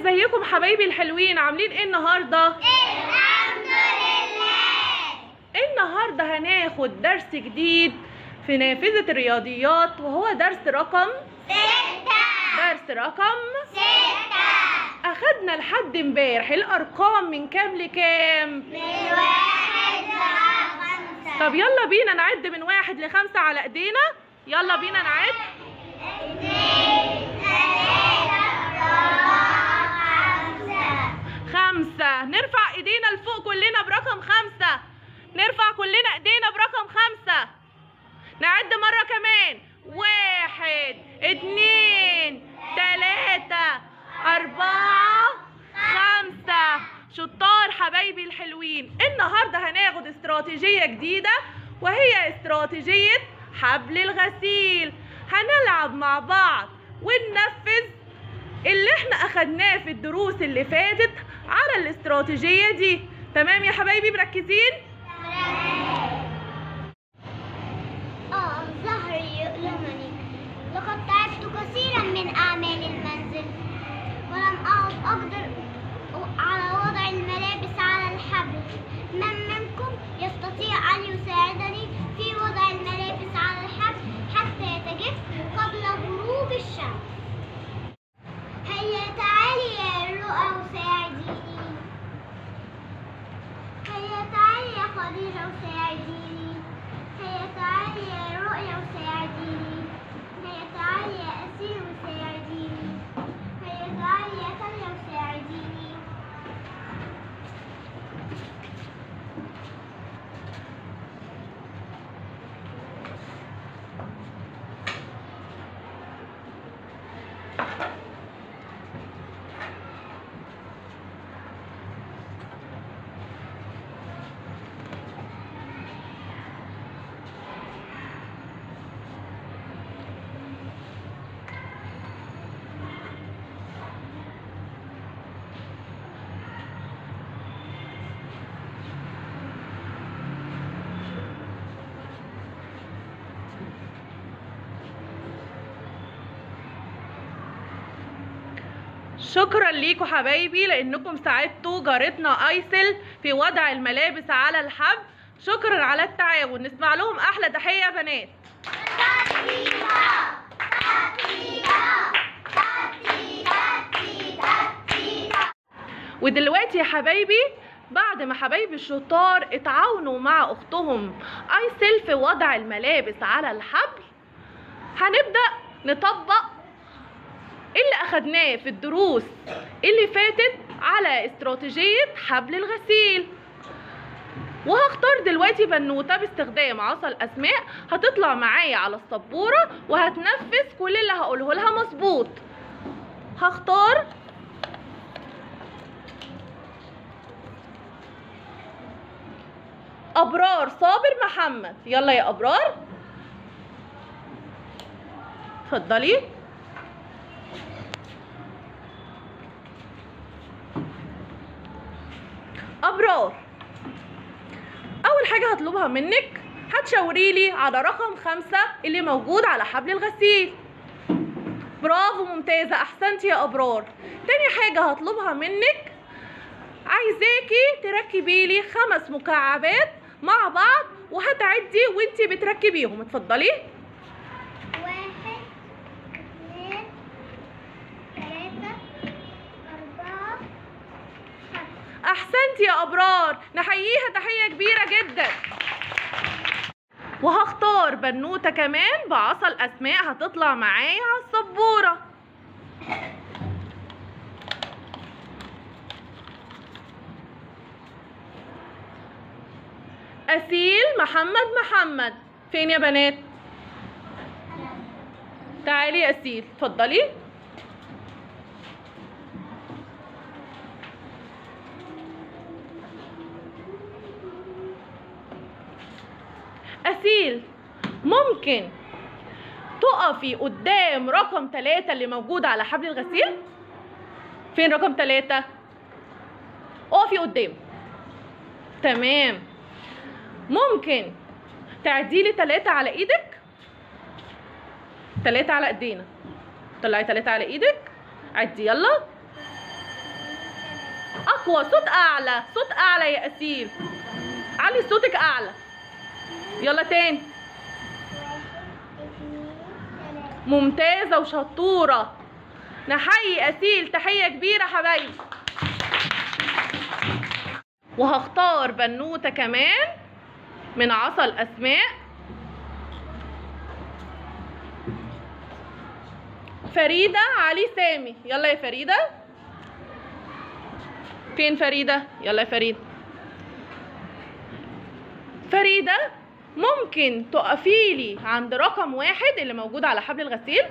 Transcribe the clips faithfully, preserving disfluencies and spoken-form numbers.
ازيكم حبايبي الحلوين؟ عاملين ايه النهارده؟ الحمد لله. النهارده هناخد درس جديد في نافذة الرياضيات، وهو درس رقم ستة. درس رقم ستة. اخدنا لحد امبارح الارقام من كام لكام؟ من واحد لخمسة. طب يلا بينا نعد من واحد لخمسة على ايدينا. يلا بينا نعد. اتنين تلاتة أربعة خمسة. خمسة. نرفع ايدينا لفوق كلنا برقم خمسة. نرفع كلنا ايدينا برقم خمسة. نعد مرة كمان. واحد اتنين تلاتة أربعة خمسة. شطار حبايبي الحلوين. النهاردة هناخد استراتيجية جديدة، وهي استراتيجية حبل الغسيل. هنلعب مع بعض وننفذ اللي احنا اخدناه في الدروس اللي فاتت على الاستراتيجية دي. تمام يا حبايبي؟ مركزين؟ اه ظهري يؤلمني، لقد تعبت كثيرا من أعمال المنزل، ولم أعد أقدر على وضع الملابس على الحبل. من منكم يستطيع أن يساعدني في وضع الملابس على الحبل حتى تجف قبل غروب الشمس؟ هيا تعالي يا رؤى وساعديني. هيا تعالي يا خديجة وساعديني. هيا تعالي يا رؤيا وساعديني. هيا تعالي يا أسير وساعديني. هيا تعالي يا تاليا وساعديني. شكرا ليكم حبايبي لانكم ساعدتوا جارتنا ايسل في وضع الملابس على الحبل. شكرا على التعاون. نسمع لهم احلى تحية يا بنات. ودلوقتي يا حبايبي، بعد ما حبايبي الشطار اتعاونوا مع اختهم ايسل في وضع الملابس على الحبل، هنبدأ نطبق اللي اخدناه في الدروس اللي فاتت على استراتيجية حبل الغسيل. وهختار دلوقتي بنوتة باستخدام عصا الاسماء، هتطلع معايا على السبورة وهتنفذ كل اللي هقوله لها مظبوط. هختار ابرار صابر محمد. يلا يا ابرار اتفضلي. أبرار، أول حاجة هطلبها منك هتشاوريلي على رقم خمسة اللي موجود على حبل الغسيل. برافو، ممتازة، أحسنتي يا أبرار. تاني حاجة هطلبها منك، عايزاكي تركبيلي خمس مكعبات مع بعض وهتعدي وانتي بتركبيهم. اتفضلي. واحد اتنين تلاتة أربعة خمسة. احسنتي يا ابرار، نحييها تحية كبيرة جدا. وهختار بنوتة كمان بعصا الاسماء هتطلع معايا على السبورة. اسيل محمد محمد. فين يا بنات؟ تعالي يا اسيل اتفضلي. أسيل، ممكن تقفي قدام رقم تلاتة اللي موجود على حبل الغسيل؟ فين رقم تلاتة؟ اقفي قدام. تمام. ممكن تعديلي تلاتة على ايدك؟ تلاتة على ايدينا. طلعي تلاتة على ايدك. عدي يلا. اقوى، صوت اعلى، صوت اعلى يا اسيل، علي صوتك اعلى. يلا تاني. ممتازة وشطورة. نحيي اسيل تحية كبيرة حبايبي. وهختار بنوتة كمان من عصا الاسماء. فريدة علي سامي. يلا يا فريدة. فين فريدة؟ يلا يا فريدة. فريدة ممكن تقفيلي عند رقم واحد اللي موجود على حبل الغسيل؟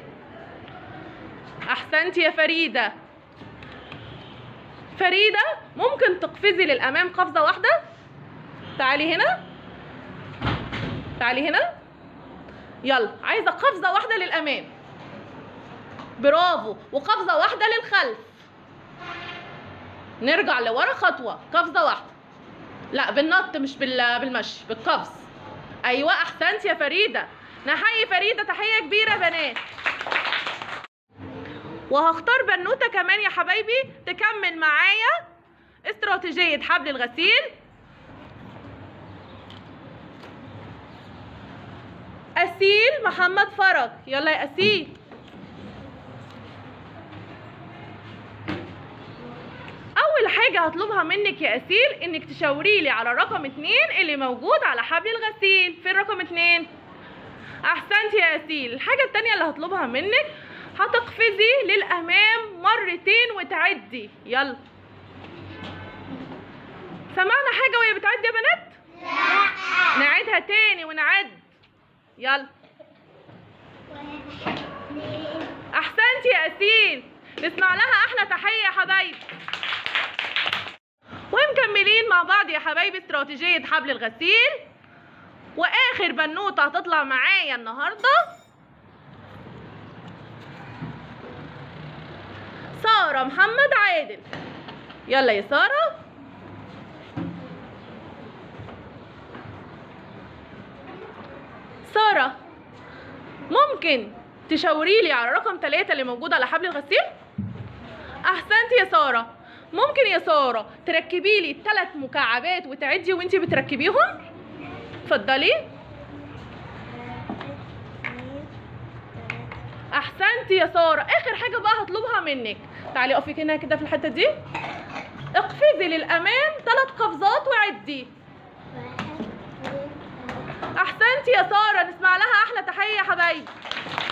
احسنتي يا فريدة. فريدة ممكن تقفزي للامام قفزة واحدة؟ تعالي هنا، تعالي هنا. يلا عايزة قفزة واحدة للامام. برافو. وقفزة واحدة للخلف. نرجع لورا خطوة، قفزة واحدة. لا بالنط مش بالمشي، بالقفز. ايوه احسنتي يا فريدة. نحيي فريدة تحية كبيرة بنات. وهختار بنوتة كمان يا حبايبي تكمل معايا استراتيجية حبل الغسيل. أسيل محمد فرج. يلا يا أسيل. أول حاجة هطلبها منك يا أسيل إنك تشاوري لي على رقم اتنين اللي موجود على حبل الغسيل. فين رقم اتنين؟ أحسنتي يا أسيل. الحاجة التانية اللي هطلبها منك هتقفزي للأمام مرتين وتعدي. يلا. سمعنا حاجة وهي بتعدي يا بنات؟ لا. نعيدها تاني ونعد. يلا. أحسنتي يا أسيل. نسمع لها أحلى تحية يا حبايبي. ومكملين مع بعض يا حبايبي استراتيجية حبل الغسيل. وآخر بنوتة هتطلع معايا النهاردة سارة محمد عادل. يلا يا سارة. سارة ممكن تشاوري لي على رقم ثلاثة اللي موجود على حبل الغسيل؟ أحسنتي يا سارة. ممكن يا سارة تركبي لي الثلاث مكعبات وتعدي وانتي بتركبيهم؟ اتفضلي. احسنتي يا ساره. اخر حاجه بقى هطلبها منك، تعالي اقفي هنا كده في الحته دي، اقفزي للامام ثلاث قفزات وعدي. احسنتي يا ساره. نسمع لها احلى تحيه يا حبايبي.